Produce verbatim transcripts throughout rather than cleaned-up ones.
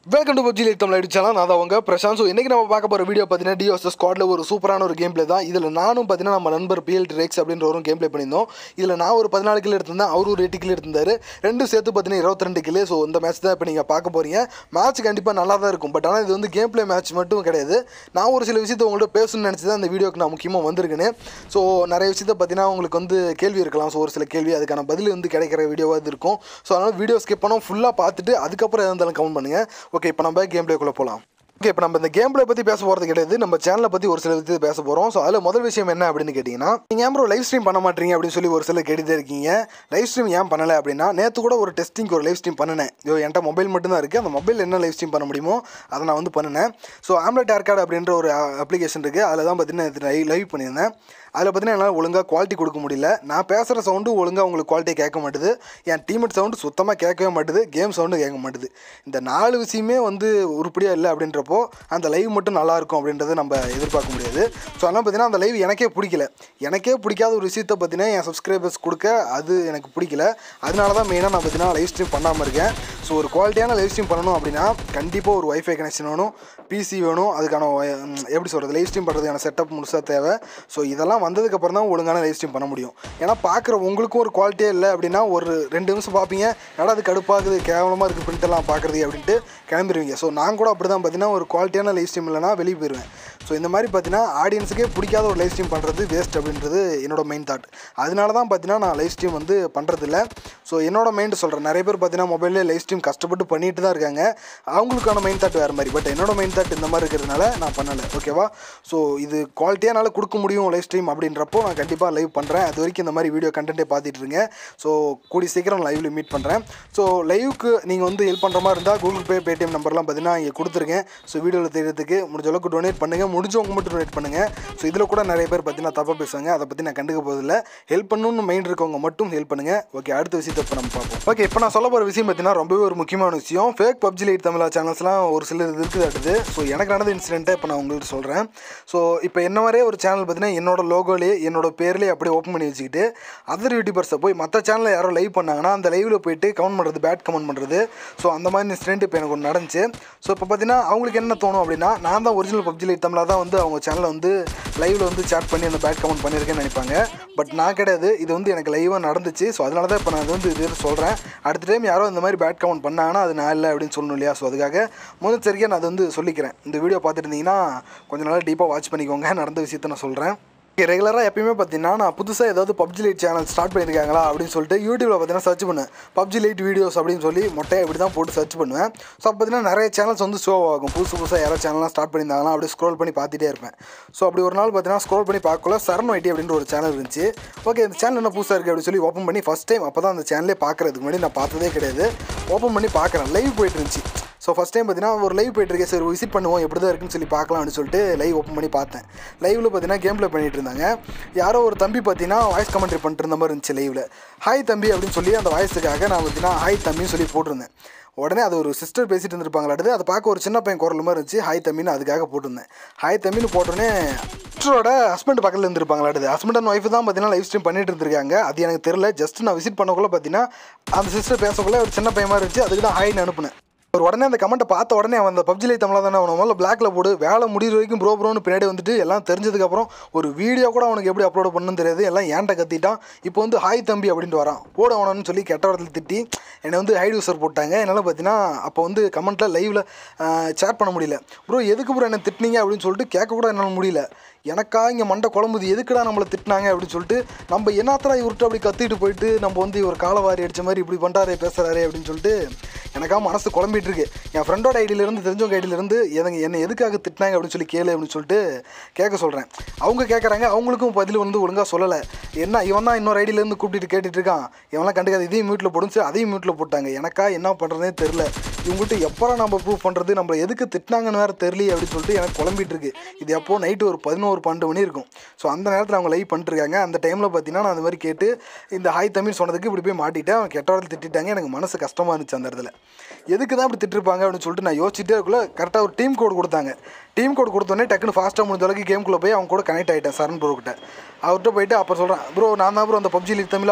Welcome to PUBG lite Tamil channel. நான் தான் அவங்க பிரசாந்த். ஸோ இன்றைக்கி நம்ம பார்க்க போகிற வீடியோ பார்த்தீங்கன்னா டிஎஸ் ஸ்குவாடில் ஒரு சூப்பரான ஒரு கேம் பிளே தான். இதில் நானும் பார்த்தீங்கன்னா நம்ம நண்பர் பிஎல் ரெக்ஸ் அப்படின்ற ஒரு கேம் பிளே பண்ணியிருந்தோம். இதில் நான் ஒரு பதினாலு கிலோ எடுத்திருந்தேன், அவர் ஒரு எட்டு கிலோ எடுத்திருந்தாரு. ரெண்டும் சேர்த்து பார்த்தீங்கன்னா இருபத்தி ரெண்டு கிலோ. ஸோ இந்த மேட்ச் தான் இப்போ நீங்கள் பார்க்க போகிறீங்க. மேட்ச் கண்டிப்பாக நல்லா தான் இருக்கும். பட் ஆனால் இது வந்து கேம் பிளே மேட்ச் மட்டும் கிடையாது. நான் ஒரு சில விஷயத்தை உங்கள்கிட்ட பேசணும்னு நினச்சி தான் இந்த வீடியோக்கு நான் முக்கியமாக வந்திருக்கேன்னு. ஸோ நிறைய விஷயத்தை பார்த்தீங்கன்னா உங்களுக்கு வந்து கேள்வி இருக்கலாம். ஸோ ஒரு சில கேள்வி அதுக்கான பதில் வந்து கிடைக்கிற வீடியோவாக இருக்கும். ஸோ அதனால் வீடியோ ஸ்கிப் பண்ணோம் ஃபுல்லாக பார்த்துட்டு அதுக்கப்புறம் எதாக இருந்தாலும் கமெண்ட் பண்ணுங்கள். ஓகே, இப்போ நம்ம கேம் பிளேக்குள்ளே போகலாம். ஓகே, இப்போ நம்ம இந்த கேம் பிளே பற்றி பேச போகிறது கிடையாது, நம்ம சேனலை பற்றி ஒரு சில விஷயத்தை பேச போகிறோம். ஸோ அதில் முதல் விஷயம் என்ன அப்படின்னு கேட்டிங்கன்னா, நீங்கள் ஏன் ப்ரோ லைவ் ஸ்ட்ரீம் பண்ண மாட்டீங்க அப்படின்னு சொல்லி ஒரு சிலர் கேட்டுகிட்டே இருக்கீங்க. லைவ் ஸ்ட்ரீம் ஏன் பண்ணலை அப்படின்னா, நேற்று கூட ஒரு டெஸ்டிங் ஒரு லைவ் ஸ்ட்ரீம் பண்ணினேன். ஐயோ என்கிட்ட மொபைல் மட்டும்தான் இருக்குது, அந்த மொபைல் என்ன லைவ் ஸ்ட்ரீம் பண்ண முடியுமோ அதை நான் வந்து பண்ணினேன். ஸோ ஆம்லெட் ஏர்கார்டு அப்படின்ற ஒரு அப்ளிகேஷன் இருக்குது, அதில் தான் பார்த்தீங்கன்னா லைவ் பண்ணியிருந்தேன். அதில் பார்த்தீங்கன்னா என்னால் ஒழுங்காக குவாலிட்டி கொடுக்க முடியல. நான் பேசுகிற சவுண்டு ஒழுங்காக உங்களுக்கு குவாலிட்டியை கேட்க மாட்டுது, என் டீமேட் சவுண்டு சுத்தமாக கேட்கவே மாட்டுது, கேம் சவுண்டு கேட்க மாட்டுது. இந்த நாலு விஷயமே வந்து உருப்படியாக இல்லை அப்படின்றப்போ அந்த லைவ் மட்டும் நல்லாயிருக்கும் அப்படின்றத நம்ம எதிர்பார்க்க முடியாது. ஸோ அதனால் பார்த்தீங்கன்னா அந்த லைவ் எனக்கே பிடிக்கல. எனக்கே பிடிக்காத ஒரு விஷயத்தை பார்த்தீங்கன்னா என் சப்ஸ்கிரைபர்ஸ் கொடுக்க அது எனக்கு பிடிக்கல. அதனால தான் மெயினாக நான் பார்த்தீங்கன்னா லைவ் ஸ்ட்ரீம் பண்ணாமல் இருக்கேன். ஸோ ஒரு குவாலிட்டியான லைவ் ஸ்ட்ரீம் பண்ணணும் அப்படின்னா கண்டிப்பாக ஒரு ஒய்ஃபை கனெக்ஷன் வேணும், பிசி வேணும், அதுக்கான எப்படி சொல்கிறது லைவ் ஸ்ட்ரீம் பண்ணுறதுக்கான செட்டப் முழுசாக தேவை. ஸோ இதெல்லாம் வந்ததுக்கப்புறம் தான் ஒழுங்கான லைவ் ஸ்ட்ரீம் பண்ண முடியும். ஏன்னா பார்க்குற உங்களுக்கும் ஒரு குவாலிட்டியே இல்லை அப்படின்னா ஒரு ரெண்டு நிமிஷம் பார்ப்பீங்க, ஏன்னா அது கடுப்பாகுது, கேவலமாக இருக்குது பிரிண்டெல்லாம் பார்க்குறது அப்படின்ட்டு கிளம்பிடுவீங்க. ஸோ நான் கூட அப்படி தான் பார்த்தீங்கன்னா ஒரு குவாலிட்டியான லைவ் ஸ்ட்ரீம் இல்லைனா வெளியே போயிடுவேன். ஸோ இந்த மாதிரி பார்த்தீங்கன்னா ஆடியன்ஸுக்கே பிடிக்காத ஒரு லைவ் ஸ்ட்ரீம் பண்ணுறது வேஸ்ட் அப்படின்றது என்னோட மெயின் தாட். அதனால தான் பார்த்தீங்கன்னா நான் லைவ் ஸ்ட்ரீம் வந்து பண்ணுறதில்ல. ஸோ என்னோட மைண்ட் சொல்கிறேன், நிறைய பேர் பார்த்தீங்கன்னா மொபைல்லே லைவ் ஸ்ட்ரீம் கஷ்டப்பட்டு பண்ணிட்டு தான் இருக்காங்க. அவங்களுக்கான மெயின் தாட் வேறு மாதிரி, பட் என்னோட மெயின் தாட் இந்த மாதிரி இருக்கிறதுனால நான் பண்ணலை. ஓகேவா? ஸோ இது குவாலிட்டியாக என்னால் கொடுக்க முடியும் லைவ் ஸ்ட்ரீம் அப்படின்றப்போ நான் கண்டிப்பாக லைவ் பண்ணுறேன். அது வரைக்கும் இந்த மாதிரி வீடியோ கண்டென்ட்டே பார்த்துட்டு இருங்க. ஸோ கூடி சீக்கிரம் லைவ்ல மீட் பண்ணுறேன். ஸோ லைவுக்கு நீங்கள் வந்து ஹெல்ப் பண்ணுற மாதிரி இருந்தால் கூகுள் பே பேடிஎம் நம்பர்லாம் பார்த்தீங்கன்னா இங்கே கொடுத்துருக்கேன். ஸோ வீடியோவில் தெரியறதுக்கு முடிஞ்ச அளவுக்கு டொனேட் பண்ணுங்கள், முடிஞ்சவங்க மட்டும் டொனேட் பண்ணுங்கள். ஸோ இதில் கூட நிறைய பேர் பார்த்தீங்கன்னா தப்பாக பேசுவாங்க, அதை பற்றி நான் கண்டுக்க போதில்லை. ஹெல்ப் பண்ணணும்னு மைண்ட் இருக்கவங்க மட்டும் ஹெல்ப் பண்ணுங்கள். ஓகே, அடுத்த விஷயத்தை இப்போ நம்ம பார்ப்போம். ஓகே, இப்போ நான் சொல்ல போகிற விஷயம் பார்த்தீங்கன்னா ரொம்பவே ஒரு முக்கியமான விஷயம். ஃபேக் பப்ஜி லைட் தமிழா சேனல்ஸ்லாம் ஒரு சிலர் இருக்குது அடுத்து. ஸோ எனக்கு நடந்த இன்சிடென்ட்டை இப்போ நான் உங்களுக்கு சொல்கிறேன். ஸோ இப்போ என்ன மாதிரியே ஒரு சேனல் பார்த்தீங்கன்னா என்னோட லோகோலேயே என்னோட பேர்லேயே அப்படியே ஓப்பன் பண்ணி வச்சுக்கிட்டு அதர் யூடியூபர்ஸை போய் மற்ற சேனலில் யாரோ லைவ் பண்ணாங்கன்னா அந்த லைவில் போயிட்டு கமெண்ட் பண்ணுறது, பேட் கமெண்ட் பண்ணுறது. ஸோ அந்த மாதிரி இன்சிடென்ட் இப்போ எனக்கு ஒன்று நடந்துச்சு. ஸோ இப்போ பார்த்தீங்கன்னா அவங்களுக்கு என்ன தோணும் அப்படின்னா, நான் தான் ஒரிஜினல் பப்ஜி லைட் தமிழா தான் வந்து அவங்க சேனலில் வந்து லைவில் வந்து சேட் பண்ணி அந்த பேட் கமெண்ட் பண்ணியிருக்கேன்னு நினைப்பாங்க. பட் நான் கிடையாது, இது வந்து எனக்கு லைவாக நடந்துச்சு. ஸோ அதனால தான் இப்போ நான் இது வந்து இது சொல்கிறேன். அடுத்த டைம் யாரோ இந்த மாதிரி பேட் கமெண்ட் பண்ணாங்கன்னா அது நான் இல்லை அப்படின்னு சொல்லணும் இல்லையா? ஸோ அதுக்காக முன்னெச்சரிக்கையாக நான் அதை வந்து சொல்லிக்கிறேன். இந்த வீடியோ பார்த்துட்டு இருந்தீங்கன்னா கொஞ்சம் நல்லா டீப்பாக வாட்ச் பண்ணிக்கோங்க. நடந்த விஷயத்தை நான் சொல்கிறேன். ரெகுலராக எப்பயுமே பார்த்தீங்கன்னா நான் புதுசாக ஏதாவது பப்ஜி லைட் சேனல் ஸ்டார்ட் பண்ணியிருக்காங்களா அப்படின்னு சொல்லிட்டு யூடியூப்பில் பார்த்தீங்கன்னா சர்ச் பண்ணுவேன். பப்ஜி லைட் வீடியோஸ் அப்படின்னு சொல்லி மொட்டையை இப்படி தான் போட்டு சர்ச் பண்ணுவேன். ஸோ அப்போ பார்த்தீங்கன்னா நிறைய சேனல்ஸ் வந்து ஷோ ஆகும். புதுசு புதுசாக யாராவது சேனல்லாம் ஸ்டார்ட் பண்ணியிருந்தாங்கன்னா அப்படி ஸ்க்ரோல் பண்ணி பார்த்துட்டே இருப்பேன். ஸோ அப்படி ஒரு நாள் பார்த்தீங்கன்னா ஸ்க்ரோல் பண்ணி பார்க்கல சரண் ஐடி அப்படின்ற ஒரு சேனல் இருந்துச்சு. ஓகே, இந்த சேனல் என்ன புதுசாக இருக்குது அப்படின்னு சொல்லி ஓப்பன் பண்ணி ஃபஸ்ட் டைம் அப்போ தான் அந்த சேனலே பார்க்குறதுக்கு முன்னாடி நான் பார்த்ததே கிடையாது. ஓப்பன் பண்ணி பார்க்குறேன், லைவ் போயிட்டு இருந்துச்சு. ஸோ ஃபஸ்ட் டைம் பார்த்தீங்கன்னா ஒரு லைவ் போய்ட்டுருக்கேன், சரி விசிட் பண்ணுவோம் எப்படி தான் இருக்குன்னு சொல்லி பார்க்கலாம் அப்படின்னு சொல்லிட்டு லைவ் ஓப்பன் பண்ணி பார்த்தேன். லைவில் பார்த்தீங்கன்னா கேம் ப்ளே பண்ணிட்டு இருந்தாங்க. யாரோ ஒரு தம்பி பார்த்தீங்கன்னா வாய்ஸ் கமெண்ட்ரி பண்ணிட்டு இருந்த மாதிரி இருந்துச்சு லைவில். ஹாய் தம்பி அப்படின்னு சொல்லி அந்த வாய்ஸுக்காக நான் பார்த்தீங்கன்னா ஹாய் தம்பின்னு சொல்லி போட்டிருந்தேன். உடனே அது ஒரு சிஸ்டர் பேசிட்டு இருந்திருப்பாங்களாடுது, அதை பார்க்க ஒரு சின்ன பையன் குரல் மாதிரி இருந்துச்சு. ஹாய் தம்பின்னு அதுக்காக போட்டிருந்தேன். ஹாய் தம்பின்னு போட்டோன்னே சிஸ்டரோட ஹஸ்பண்ட் பக்கத்தில் இருந்திருப்பாங்களாடுது. ஹஸ்பண்ட் அண்ட் ஒய்ஃப் தான் பார்த்தீங்கன்னா லைவ் ஸ்ட்ரீம் பண்ணிட்டு இருந்திருக்காங்க. அது எனக்கு தெரியல. ஜஸ்ட் நான் விசிட் பண்ணக்குள்ளே பார்த்தீங்கன்னா அந்த சிஸ்டர் பேசக்குள்ளே ஒரு சின்ன பையன் மாதிரி இருந்துச்சு. அதுக்கு தான் ஹாய்னு அனுப்புனேன். ஒரு உடனே அந்த கமெண்ட்டை பார்த்த உடனே அவன் அந்த பப்ஜி லைட் தமிழா தானே அவனை முதல்ல பிளாக்ல போடு, வேலை முடிகிற வரைக்கும் ப்ரோ ப்ரோன்னு பின்னாடி வந்துட்டு எல்லாம் தெரிஞ்சதுக்கப்புறம் ஒரு வீடியோ கூட அவனுக்கு எப்படி அப்லோட் பண்ணணும்னு தெரியாது, எல்லாம் ஏன்ட்ட கத்திட்டான். இப்போ வந்து ஹாய் தம்பி அப்படின்ட்டு வரான். போட அவனு சொல்லி கெட்ட வார்த்தையில் திட்டி என்னை வந்து ஹைட் யூசர் போட்டாங்க. என்னால் பார்த்தீங்கன்னா அப்போ வந்து கமெண்ட்டில் லைவில் சேட் பண்ண முடியல. ப்ரோ எதுக்கு ப்ரோ என்ன திட்டினீங்க அப்படின்னு சொல்லிட்டு கேட்க கூட என்னால் முடியல. எனக்கா இங்கே மண்டை குழம்புது, எதுக்குடா நம்மளை திட்டினாங்க அப்படின்னு சொல்லிட்டு நம்ம என்னத்தரா இவர்கிட்ட அப்படி கத்திட்டு போயிட்டு நம்ம வந்து ஒரு காலவாரி அடித்த மாதிரி இப்படி பண்ணுறாரே பேசுகிறாரே அப்படின்னு சொல்லிட்டு எனக்கா மனசு குழம்பிட்டு இருக்கு. என் ஃப்ரெண்டோட ஐடியிலேருந்து தெரிஞ்சவங்க ஐடியிலேருந்து எனக்கு என்னை எதுக்காக திட்டினாங்க அப்படின்னு சொல்லி கேளு அப்படின்னு சொல்லிட்டு கேட்க சொல்கிறேன். அவங்க கேட்குறாங்க, அவங்களுக்கும் பதில் வந்து ஒழுங்காக சொல்லலை. என்ன இவன் தான் இன்னொரு ஐடியிலேருந்து கூப்பிட்டு கேட்டுட்டு இருக்கான், இவன்லாம் கண்டுக்காது, இதையும் மியூட்டில் போடுச்சு, அதையும் மியூட்டில் போட்டாங்க. எனக்கா என்ன பண்ணுறதே தெரில. இவங்கள்ட்ட எப்போ நம்ம ப்ரூவ் பண்ணுறது, நம்மளை எதுக்கு திட்டினாங்கன்னு வேறு தெரியல அப்படின்னு சொல்லிட்டு எனக்கு குழம்பிட்டு இருக்கு. இது எப்போ நைட்டு ஒரு பதினோரு பன்னெண்டு மணி இருக்கும். ஸோ அந்த நேரத்தில் அவங்க லைவ் பண்ணிட்டுருக்காங்க. அந்த டைமில் பார்த்தீங்கன்னா நான் அந்த மாதிரி கேட்டு இந்த ஹாய் தமிழ் சொன்னதுக்கு இப்படி போய் மாட்டிட்டேன். அவங்க கெட்ட வார்த்தை திட்டாங்க. எனக்கு மனசு கஷ்டமாக இருந்துச்சு அந்த இடத்துல. எதுக்கு தான் இப்படி திட்டிருப்பாங்க அப்படின்னு சொல்லிட்டு நான் யோசிச்சுட்டே இருக்குள்ள கரெக்டாக ஒரு டீம் கோட் கொடுத்தாங்க. டீம் கோட் கொடுத்தோடனே டக்குன்னு ஃபாஸ்ட்டாக முடிஞ்ச அளவுக்கு கேம்குள்ளே போய் அவங்க கூட கனெக்ட் ஆகிட்டேன். சரண் ப்ரோ கிட்ட அவர்கிட்ட போயிட்டு அப்புறம் சொல்கிறேன், ப்ரோ நான் தான் ப்ரோ அந்த பப்ஜி லைட் தமிழா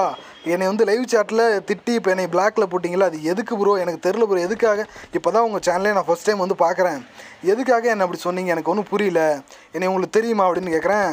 என்னை வந்து லைவ் சாட்டில் திட்டி இப்போ என்னை பிளாக்கில் போட்டிங்களா, அது எதுக்கு ப்ரோ? எனக்கு தெரில ப்ரோ, எதுக்காக? இப்போ தான் உங்கள் சேனலே நான் ஃபஸ்ட் டைம் வந்து பார்க்குறேன், எதுக்காக என்ன அப்படி சொன்னீங்க? எனக்கு ஒன்றும் புரியல, என்னை உங்களுக்கு தெரியுமா அப்படின்னு கேட்குறேன்.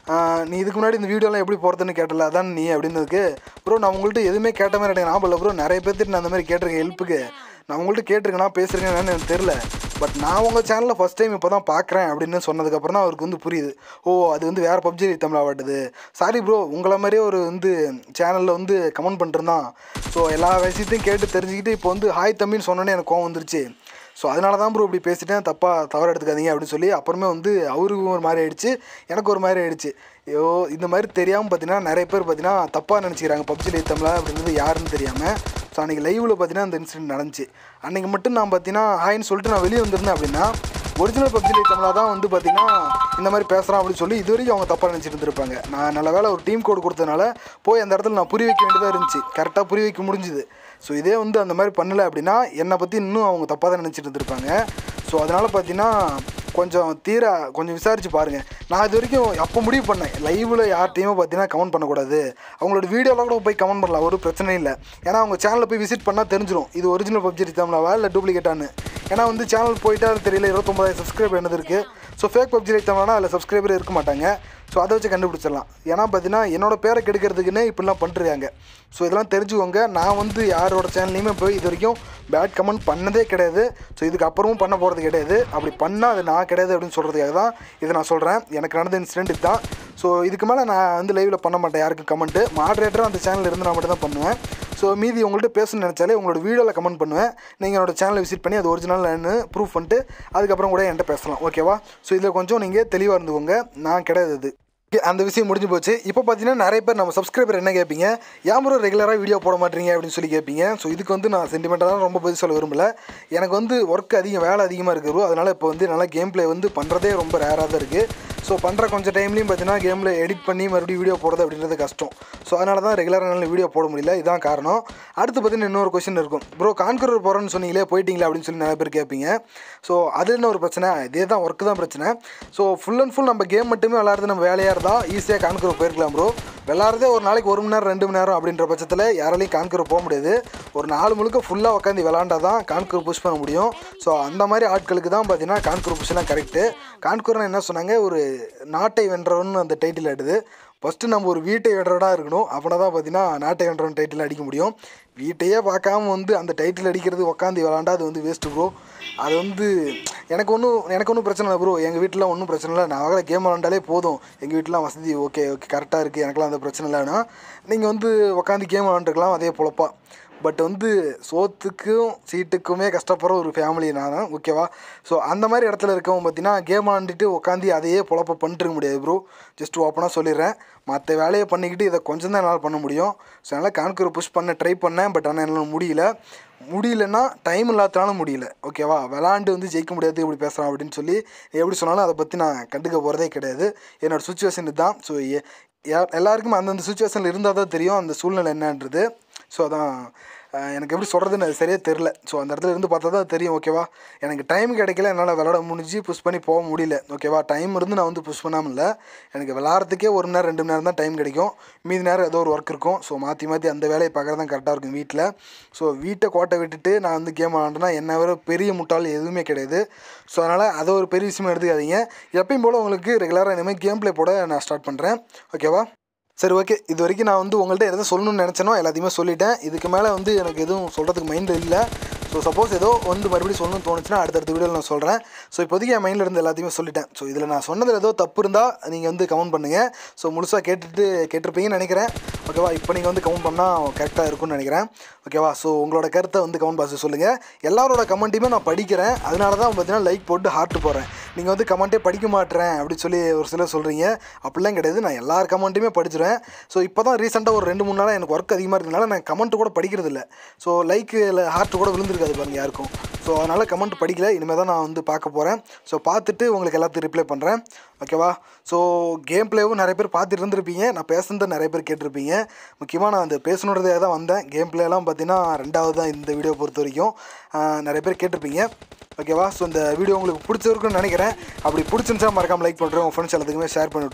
நீ இதுக்கு முன்னாடி இந்த வீடியோலாம் எப்படி போகிறதுன்னு கேட்டல, அதான் நீ அப்படின்னதுக்கு, ப்ரோ நான் உங்கள்கிட்ட எதுவுமே கேட்ட மாதிரி எனக்கு ஞாபகம் இல்லை ப்ரோ, நிறைய பேர்த்துட்டு நான் அந்த மாதிரி கேட்டிருக்கேன் ஹெல்ப்புக்கு, நான் உங்கள்கிட்ட கேட்டிருக்கேன்னா பேசுகிறேங்கன்னு எனக்கு தெரில, பட் நான் உங்கள் சேனலில் ஃபஸ்ட் டைம் இப்போ தான் பார்க்குறேன் அப்படின்னு சொன்னதுக்கப்புறம் தான் அவருக்கு வந்து புரியுது. ஓ அது வந்து வேறு பப்ஜி தமிழ் ஆவாட்டுது. சாரி ப்ரோ, உங்களை மாதிரியே ஒரு வந்து சேனலில் வந்து கமெண்ட் பண்ணிட்டுருந்தான். ஸோ எல்லா விஷயத்தையும் கேட்டு தெரிஞ்சுக்கிட்டு இப்போ வந்து ஹாய் தம்பின்னு சொன்னோன்னே எனக்கு கோவம் வந்துருச்சு. ஸோ அதனால தான் ப்ரோ இப்படி பேசிட்டேன், தப்பாக தவறு எடுத்துக்காதீங்க அப்படின்னு சொல்லி அப்புறமே வந்து அவருக்கும் ஒரு மாதிரி ஆகிடுச்சு, எனக்கு ஒரு மாதிரி ஆகிடுச்சு. ஐயோ இந்த மாதிரி தெரியாமல் பார்த்தீங்கன்னா நிறைய பேர் பார்த்தீங்கன்னா தப்பாக நினச்சிக்கிறாங்க பப்ஜி லைட் தமிழா அப்படின்றது யாருன்னு தெரியாமல். ஸோ அன்றைக்கி லைவில் பார்த்தீங்கன்னா அந்த இன்சிடென்ட் நடந்துச்சு. அன்றைக்கி மட்டும் நான் பார்த்தீங்கன்னா ஹாய்ன்னு சொல்லிட்டு நான் வெளியே வந்திருந்தேன் அப்படின்னா ஒரிஜினல் பப்ஜி லைட் தமிழா தான் வந்து பார்த்தீங்கன்னா இந்த மாதிரி பேசுகிறான் அப்படின்னு சொல்லி இது வரைக்கும் அவங்க தப்பாக நினச்சிட்டு இருந்திருப்பாங்க. நான் நல்ல வேலை ஒரு டீம் கோடு கொடுத்ததுனால போய் அந்த இடத்துல நான் புரிய வைக்க வேண்டியதாக இருந்துச்சு, கரெக்டாக புரிய வைக்க முடிஞ்சுது. ஸோ இதே வந்து அந்த மாதிரி பண்ணலை அப்படின்னா என்னை பற்றி இன்னும் அவங்க தப்பாக தான் நினச்சிட்டு இருந்திருப்பாங்க. ஸோ அதனால் பார்த்தீங்கன்னா கொஞ்சம் தீர கொஞ்சம் விசாரித்து பாருங்கள். நான் இது வரைக்கும் அப்போ முடிவு பண்ணேன், லைவில் யார்ட்டையுமே பார்த்தீங்கன்னா கமெண்ட் பண்ணக்கூடாது, அவங்களோட வீடியோவில் கூட போய் கமெண்ட் பண்ணலாம், ஒரு பிரச்சனை இல்லை. ஏன்னா அவங்க சேனலில் போய் விசிட் பண்ணால் தெரிஞ்சிடும் இது ஒரிஜினல் பப்ஜி தமிழாவா இல்லை டூப்ளிகேட்டானு. ஏன்னா வந்து சேனல் போயிட்டா தெரியல, இருபத்தொம்பதாயிரம் சப்ஸ்கிரைபர் என்னது இருக்குது. ஸோ ஃபேக் பப்ஜி தமிழானா அதில் சப்ஸ்கிரைபர் இருக்க மாட்டாங்க. ஸோ அதை வச்சு கண்டுபிடிச்சிடலாம். ஏன்னா பார்த்தீங்கன்னா என்னோடய பேரை கெடுக்கிறதுக்குன்னே இப்படிலாம் பண்ணிருக்காங்க. ஸோ இதெல்லாம் தெரிஞ்சுக்கோங்க. நான் வந்து யாரோட சேனல்லையுமே போய் இது வரைக்கும் பேட் கமெண்ட் பண்ணதே கிடையாது. ஸோ இதுக்கு அப்புறமும் பண்ண போகிறது கிடையாது. அப்படி பண்ணால் அது நான் கிடையாது அப்படின்னு சொல்கிறதுக்காக தான் இதை நான் சொல்கிறேன். எனக்கு நடந்த இன்சிடென்ட் இதுதான். ஸோ இதுக்கு மேலே நான் வந்து லைவில் பண்ண மாட்டேன் யாருக்கும் கமெண்ட்டு. மாட்ரேட்டராக அந்த சேனலில் இருந்து நான் மட்டும் தான் பண்ணுவேன். ஸோ மீதி உங்கள்கிட்ட பேசணும்னு நினச்சாலே உங்களோட வீடியோவில் கமெண்ட் பண்ணுவேன். நீங்கள் என்னோடய சேனலை விசிட் பண்ணி அது ஒரிஜினல்னு ப்ரூஃப் பண்ணிட்டு அதுக்கப்புறம் கூட என்கிட்ட பேசலாம், ஓகேவா? ஸோ இதில் கொஞ்சம் நீங்கள் தெளிவாக இருந்துக்கோங்க, நான் கிடையாது அது. அந்த விஷயம் முடிஞ்சு போச்சு. இப்போ பார்த்தீங்கன்னா நிறைய பேர் நம்ம சப்ஸ்கிரைபர் என்ன கேட்பீங்க, ஏன் ப்ரோ ரெகுலராக வீடியோ போட மாட்டீங்க அப்படின்னு சொல்லி கேட்பீங்க. ஸோ இதுக்கு வந்து நான் சென்டிமெண்ட்டாக ரொம்ப பதில் சொல்ல விரும்பல. எனக்கு வந்து ஒர்க் அதிகம், வேலை அதிகமாக இருக்குது ப்ரோ. அதனால் இப்போ வந்து நல்லா கேம் ப்ளே வந்து பண்ணுறதே ரொம்ப ரேராக தான் இருக்குது. ஸோ பண்ணுற கொஞ்சம் டைம்லையும் பார்த்தீங்கன்னா கேமில் எடிட் பண்ணி மறுபடியும் வீடியோ போடுறது அப்படின்றது கஷ்டம். ஸோ அதனால தான் ரெகுலராக என்னால் வீடியோ போட முடியல, இதுதான் காரணம். அடுத்து பார்த்தீங்கன்னா இன்னொரு கொஸ்டின் இருக்கும், ப்ரோ கான்கரர் போகிறேன்னு சொன்னீங்களே போயிட்டீங்களா அப்படின்னு சொல்லி நிறைய பேர் கேட்பீங்க. ஸோ அது என்ன ஒரு பிரச்சனை, இதே தான் ஒர்க்கு தான் பிரச்சனை. ஸோ ஃபுல் அண்ட் ஃபுல் நம்ம கேம் மட்டுமே விளாட்றது நம்ம வேலையாக இருந்தால் ஈஸியாக கான்கரர் போயிருக்கலாம் ப்ரோ. விளாட்றதே ஒரு நாளைக்கு ஒரு மணி நேரம் ரெண்டு மணி நேரம் அப்படின்ற பட்சத்தில் யாராலையும் கான்கரர் போக முடியாது. ஒரு நாலு முழுக்க ஃபுல்லாக உட்காந்து விளாண்டா தான் கான்கரர் புஷ் பண்ண முடியும். ஸோ அந்த மாதிரி ஆட்களுக்கு தான் பார்த்தீங்கன்னா கான்கரர் புஷ்லாம் கரெக்டு. கான்கரர் என்ன சொன்னாங்க, ஒரு நாட்டை வென்றவன் அந்த டைட்டில் ஆடுது. ஃபஸ்ட்டு நம்ம ஒரு வீட்டை வென்றவனாக இருக்கணும், அப்படின்னா தான் பார்த்தீங்கன்னா நாட்டை வென்றவன் டைட்டில் அடிக்க முடியும். வீட்டையே பார்க்காம வந்து அந்த டைட்டில் அடிக்கிறது உட்காந்து விளாண்டா அது வந்து வேஸ்ட்டு ப்ரோ. அது வந்து எனக்கு ஒன்றும் எனக்கு ஒன்றும் பிரச்சனை இல்லை ப்ரோ. எங்கள் வீட்டில் ஒன்றும் பிரச்சனை இல்லை, நான் வகை கேம் விளாண்டாலே போதும், எங்கள் வீட்டிலாம் வசதி ஓகே ஓகே கரெக்டாக இருக்குது, எனக்குலாம் அந்த பிரச்சனை இல்லைன்னா நீங்கள் வந்து உட்காந்து கேம் விளாண்டுருக்கலாம் அதே பொழப்பா. பட் வந்து சோத்துக்கும் சீட்டுக்குமே கஷ்டப்படுற ஒரு ஃபேமிலி நான், ஓகேவா? ஸோ அந்த மாதிரி இடத்துல இருக்கவங்க பார்த்தீங்கன்னா கேம் விளாண்டுட்டு உட்காந்து அதையே பொழப்ப பண்ணிட்டு இருக்க முடியாது ப்ரோ. ஜஸ்ட் ஓப்பனாக சொல்லிடுறேன், மற்ற வேலையை பண்ணிக்கிட்டு இதை கொஞ்சம் தான் என்னால் பண்ண முடியும். ஸோ அதனால் கான்கரர் புஷ் பண்ண ட்ரை பண்ணேன், பட் ஆனால் என்னால் முடியல. முடியலன்னா டைம் இல்லாதனாலும் முடியல, ஓகேவா? விளாண்டு வந்து ஜெயிக்க முடியாது இப்படி பேசுகிறான் அப்படின்னு சொல்லி எப்படி சொன்னாலும் அதை பற்றி நான் கண்டுக்க போகிறதே கிடையாது. என்னோடய சுச்சுவேஷன் இதுதான். ஸோ எல்லாருக்குமே அந்தந்த சுச்சுவேஷனில் இருந்தால் தான் தெரியும் அந்த சூழ்நிலை என்னன்றது. ஸோ அதான் எனக்கு எப்படி சொல்கிறதுன்னு அது சரியாக தெரில. ஸோ அந்த இடத்துல இருந்து பார்த்தா தான் தெரியும், ஓகேவா? எனக்கு டைம் கிடைக்கல, என்னால் விளாட முடிஞ்சு புஷ் பண்ணி போக முடியல, ஓகேவா? டைம் இருந்து நான் வந்து புஷ் பண்ணாமல் இல்லை, எனக்கு விளாட்றதுக்கே ஒரு மணி நேரம் ரெண்டு மணி நேரம் தான் டைம் கிடைக்கும், மீதி நேரம் ஏதோ ஒரு ஒர்க் இருக்கும். ஸோ மாற்றி மாற்றி அந்த வேலையை பார்க்குறது தான் கரெக்டாக இருக்கும் வீட்டில். ஸோ வீட்டை கோட்டை விட்டுட்டு நான் வந்து கேம் விளாண்டேன்னா என்ன வேறு பெரிய முட்டாள் எதுவுமே கிடையாது. ஸோ அதனால் அதை ஒரு பெரிய விஷயமா எடுத்துக்காதீங்க. எப்பயும் போல் உங்களுக்கு ரெகுலராக இனிமேல் கேம் ப்ளே போட நான் ஸ்டார்ட் பண்ணுறேன், ஓகேவா? சரி, ஓகே. இது வரைக்கும் நான் வந்து உங்கள்கிட்ட எதாவது சொல்லணும்னு நினச்சேனோ எல்லாத்தையுமே சொல்லிட்டேன். இதுக்கு மேலே வந்து எனக்கு எதுவும் சொல்கிறதுக்கு மைண்டில் இல்லை. ஸோ சப்போஸ் ஏதோ வந்து மறுபடியும் சொல்லணும்னு தோணுச்சுன்னா அடுத்தடுத்த வீடியோவில் நான் சொல்கிறேன். ஸோ இப்போதைக்கு என் மைண்டில் இருந்து எல்லாத்தையுமே சொல்லிட்டேன். ஸோ இதில் நான் சொன்னதில் ஏதோ தப்பு இருந்தால் நீங்கள் வந்து கமெண்ட் பண்ணுங்கள். ஸோ முழுசாக கேட்டுட்டு கேட்டிருப்பீங்கன்னு நினைக்கிறேன், ஓகேவா? இப்போ நீங்கள் வந்து கமெண்ட் பண்ணால் கரெக்டாக இருக்கும்னு நினைக்கிறேன், ஓகேவா? ஸோ உங்களோட கருத்தை வந்து கமெண்ட் பாக்ஸில் சொல்லுங்கள். எல்லாரோட கமெண்ட்டையுமே நான் படிக்கிறேன், அதனால தான் பார்த்தீங்கன்னா லைக் போட்டு ஹார்ட் போடுறேன். நீங்கள் வந்து கமெண்ட்டே படிக்க மாட்டேறேன் அப்படின்னு சொல்லி ஒரு சிலர் சொல்கிறீங்க, அப்படிலாம் கிடையாது. நான் எல்லார் கமெண்ட்டையுமே படிச்சிடுவேன். ஸோ இப்போ தான் ரீசெண்டாக ஒரு ரெண்டு மூணு நாளாக எனக்கு ஒர்க் அதிகமாக இருக்கிறதுனால நான் கமெண்ட் கூட படிக்கிறது இல்லை. ஸோ லைக் இல்லை ஹார்ட் கூட விழுந்துருக்காது பாருங்கள் யாருக்கும். ஸோ அதனால் கமெண்ட் படிக்கல, இனிமேல் தான் நான் வந்து பார்க்க போகிறேன். ஸோ பார்த்துட்டு உங்களுக்கு எல்லாத்தையும் ரிப்ளை பண்ணுறேன், ஓகேவா? ஸோ கேம் பிளேவும் நிறைய பேர் பார்த்துட்டு இருந்திருப்பீங்க, நான் பேசுனதை நிறைய பேர் கேட்டிருப்பீங்க. முக்கியமாக நான் அந்த பேசணுன்றதே தான் வந்தேன். கேம் பிளேலாம் பார்த்தீங்கன்னா ரெண்டாவது தான் இந்த வீடியோ பொறுத்த வரைக்கும். நிறைய பேர் கேட்டிருப்பீங்க, ஓகேவா? ஸோ இந்த வீடியோ உங்களுக்கு பிடிச்சிருக்குன்னு நினைக்கிறேன். அப்படி பிடிச்சிருந்துச்சா மறக்காமல் லைக் பண்ணுறேன், உங்கள் ஃப்ரெண்ட்ஸ் எல்லாத்துக்குமே ஷேர் பண்ணி விட்ருங்க.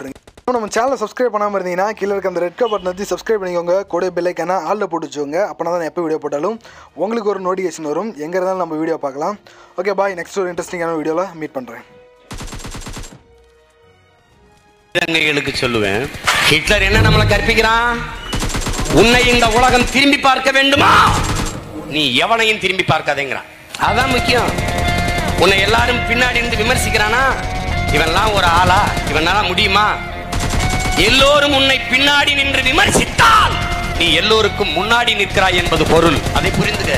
நம்ம சேனலை சப்ஸ்கிரைப் பண்ணாமல் இருந்தீங்கன்னா கீழே இருக்க அந்த ரெட் கலர் பட்டன் வந்து சப்ஸ்கிரைப் பண்ணிக்கோங்க. கூட பெல் ஐக்கான ஆல்ல போட்டு வச்சுக்கோங்க. அப்போனா தான் எப்போ வீடியோ போட்டாலும் உங்களுக்கு ஒரு நோட்டிஃபிகேஷன் வரும். எங்கே இருந்தாலும் நம்ம வீடியோ பார்க்கலாம். ஓகே பாய், நெக்ஸ்ட் ஒரு இன்ட்ரெஸ்டிங்கான வீடியோவில் மீட் பண்ணுறேன். தங்கைகளுக்கு சொல்லுவேன், ஹிட்லர் என்ன நம்மளை கற்பிக்கிறான்? உன்னை இந்த உலகம் திரும்பி பார்க்க வேண்டுமா, நீ எவனையும் திரும்பி பார்க்காதேங்கிறான். அதான் முக்கியம். உன்னை எல்லாரும் பின்னாடி இருந்து விமர்சிக்கிறானா, இவன்லாம் ஒரு ஆளா, இவனால முடியுமா? எல்லோரும் உன்னை பின்னாடி நின்று விமர்சித்தால் நீ எல்லோருக்கும் முன்னாடி நிற்கிறாய் என்பது பொருள். அதை புரிந்துக.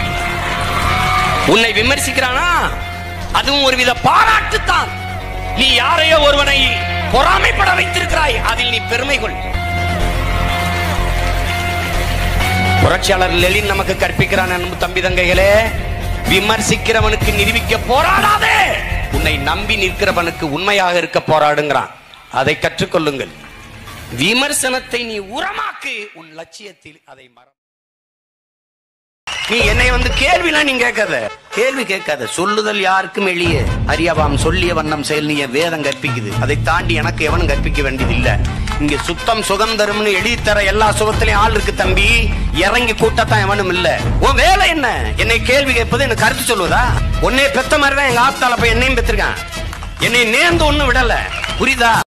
உன்னை விமர்சிக்கிறானா, அதுவும் ஒருவித பாராட்டுத்தான். நீ யாரையோ ஒருவனை பொறாமைப்பட வைத்திருக்கிறாய், அதில் நீ பெருமை கொள். புரட்சியாளர் லெனின் நமக்கு கற்பிக்கிறான், அன்பு தம்பி தங்கைகளே, விமர்சிக்கிறவனுக்கு நிரூபிக்க போராடாதே, உன்னை நம்பி நிற்கிறவனுக்கு உண்மையாக இருக்க போராடுங்கிறான். அதை கற்றுக்கொள்ளுங்கள். விமர்சனத்தை நீ உரமாக்கு, உன் லட்சியத்தில் அதை மற. நீ என்னை வந்து கேள்விலாம் நீ கேட்காத, கேள்வி கேட்காத. சொல்லுதல் யாருக்கும் எளிய, அறியவாம் சொல்லிய வண்ணம் செயல் நீ வேதம் கற்பிக்குது. அதை தாண்டி எனக்கு எவனும் கற்பிக்க வேண்டியது இல்ல. இங்க சுத்தம் சுகம் தரும்னு எழுதி தர எல்லா சுகத்திலையும் ஆள் இருக்கு தம்பி. இறங்கி கூட்டத்தான் எவனும் இல்ல. உன் வேலை என்ன? என்னை கேள்வி கேட்பது, எனக்கு கருத்து சொல்லுவதா? உன்னை பெத்த மாதிரிதான் எங்க ஆப்தால போய் என்னையும் பெற்றிருக்கான். என்னை நேர்ந்து ஒண்ணும் விடல, புரியுதா?